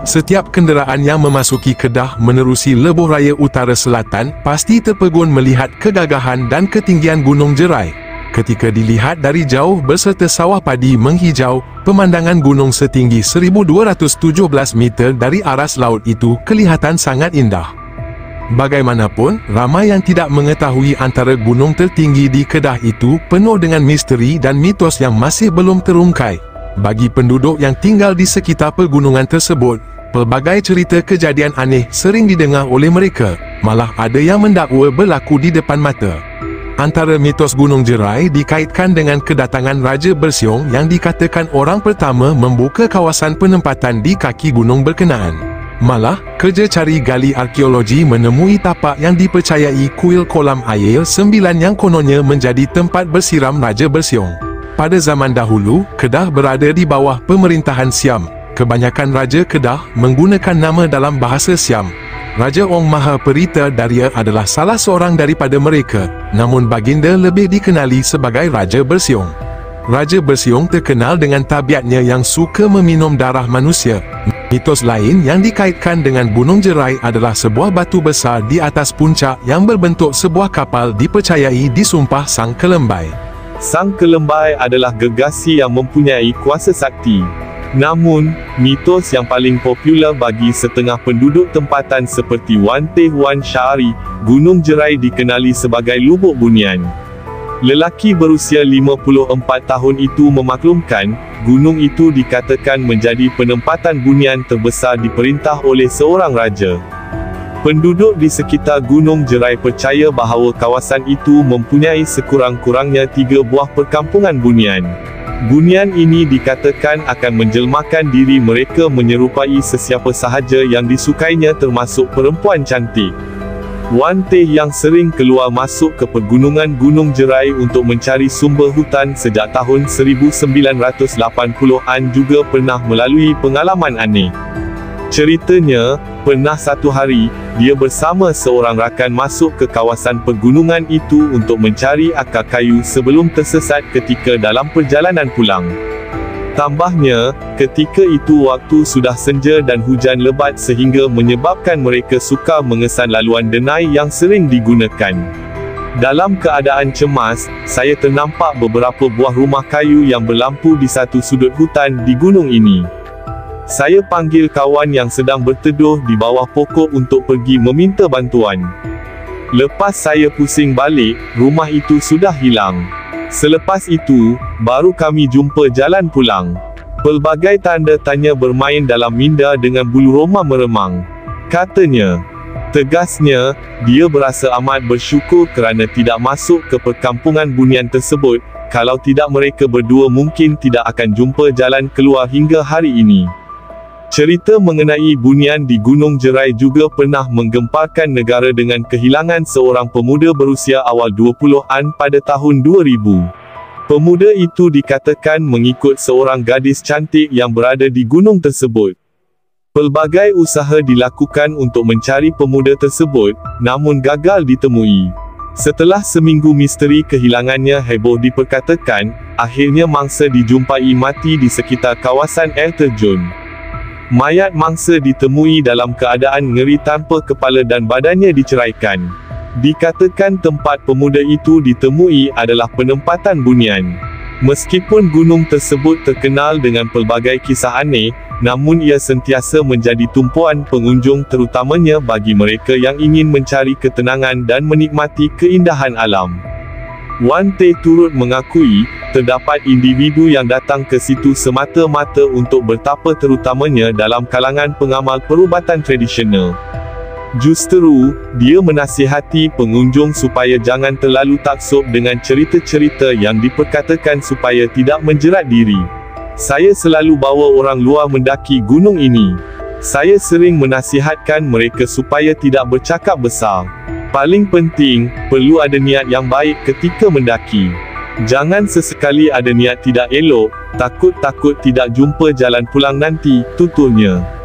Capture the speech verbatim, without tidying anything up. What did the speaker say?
Setiap kenderaan yang memasuki Kedah menerusi lebuh raya utara selatan pasti terpegun melihat kegagahan dan ketinggian Gunung Jerai. Ketika dilihat dari jauh berserta sawah padi menghijau, pemandangan gunung setinggi seribu dua ratus tujuh belas meter dari aras laut itu kelihatan sangat indah. Bagaimanapun, ramai yang tidak mengetahui antara gunung tertinggi di Kedah itu penuh dengan misteri dan mitos yang masih belum terungkai. Bagi penduduk yang tinggal di sekitar pegunungan tersebut, pelbagai cerita kejadian aneh sering didengar oleh mereka, malah ada yang mendakwa berlaku di depan mata. Antara mitos Gunung Jerai dikaitkan dengan kedatangan Raja Bersiong yang dikatakan orang pertama membuka kawasan penempatan di kaki gunung berkenaan. Malah, kerja cari gali arkeologi menemui tapak yang dipercayai kuil kolam air sembilan yang kononnya menjadi tempat bersiram Raja Bersiong. Pada zaman dahulu, Kedah berada di bawah pemerintahan Siam. Kebanyakan Raja Kedah menggunakan nama dalam bahasa Siam. Raja Ong Maha Perita Daria adalah salah seorang daripada mereka, namun baginda lebih dikenali sebagai Raja Bersiong. Raja Bersiong terkenal dengan tabiatnya yang suka meminum darah manusia. Mitos lain yang dikaitkan dengan Gunung Jerai adalah sebuah batu besar di atas puncak yang berbentuk sebuah kapal dipercayai disumpah Sang Kelembai. Sang Kelembai adalah gegasi yang mempunyai kuasa sakti. Namun, mitos yang paling popular bagi setengah penduduk tempatan seperti Wan Teh Wan Syahari, Gunung Jerai dikenali sebagai Lubuk Bunian. Lelaki berusia lima puluh empat tahun itu memaklumkan, gunung itu dikatakan menjadi penempatan bunian terbesar diperintah oleh seorang raja. Penduduk di sekitar Gunung Jerai percaya bahawa kawasan itu mempunyai sekurang-kurangnya tiga buah perkampungan bunian. Bunian ini dikatakan akan menjelmakan diri mereka menyerupai sesiapa sahaja yang disukainya termasuk perempuan cantik. Wan Teh yang sering keluar masuk ke pegunungan Gunung Jerai untuk mencari sumber hutan sejak tahun seribu sembilan ratus lapan puluhan juga pernah melalui pengalaman aneh. Ceritanya, pernah satu hari, dia bersama seorang rakan masuk ke kawasan pegunungan itu untuk mencari akar kayu sebelum tersesat ketika dalam perjalanan pulang. Tambahnya, ketika itu waktu sudah senja dan hujan lebat sehingga menyebabkan mereka sukar mengesan laluan denai yang sering digunakan. Dalam keadaan cemas, saya ternampak beberapa buah rumah kayu yang berlampu di satu sudut hutan di gunung ini. Saya panggil kawan yang sedang berteduh di bawah pokok untuk pergi meminta bantuan. Lepas saya pusing balik, rumah itu sudah hilang. Selepas itu, baru kami jumpa jalan pulang. Pelbagai tanda tanya bermain dalam minda dengan bulu roma meremang. Katanya. Tegasnya, dia berasa amat bersyukur kerana tidak masuk ke perkampungan bunian tersebut. Kalau tidak mereka berdua mungkin tidak akan jumpa jalan keluar hingga hari ini. Cerita mengenai bunian di Gunung Jerai juga pernah menggemparkan negara dengan kehilangan seorang pemuda berusia awal dua puluhan pada tahun dua ribu. Pemuda itu dikatakan mengikut seorang gadis cantik yang berada di gunung tersebut. Pelbagai usaha dilakukan untuk mencari pemuda tersebut, namun gagal ditemui. Setelah seminggu misteri kehilangannya heboh diperkatakan, akhirnya mangsa dijumpai mati di sekitar kawasan air terjun. Mayat mangsa ditemui dalam keadaan ngeri tanpa kepala dan badannya diceraikan. Dikatakan tempat pemuda itu ditemui adalah penempatan bunian. Meskipun gunung tersebut terkenal dengan pelbagai kisah aneh, namun ia sentiasa menjadi tumpuan pengunjung terutamanya bagi mereka yang ingin mencari ketenangan dan menikmati keindahan alam. Wan Teh turut mengakui, terdapat individu yang datang ke situ semata-mata untuk bertapa terutamanya dalam kalangan pengamal perubatan tradisional. Justeru, dia menasihati pengunjung supaya jangan terlalu taksub dengan cerita-cerita yang diperkatakan supaya tidak menjerat diri. Saya selalu bawa orang luar mendaki gunung ini. Saya sering menasihatkan mereka supaya tidak bercakap besar. Paling penting, perlu ada niat yang baik ketika mendaki. Jangan sesekali ada niat tidak elok, takut-takut tidak jumpa jalan pulang nanti, tuturnya.